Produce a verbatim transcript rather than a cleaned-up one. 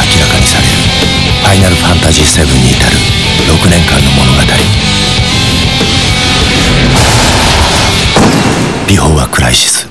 明らかにされるファイナルファンタジーセブンに至るろくねんかんの物語。ビフォーアクライシス。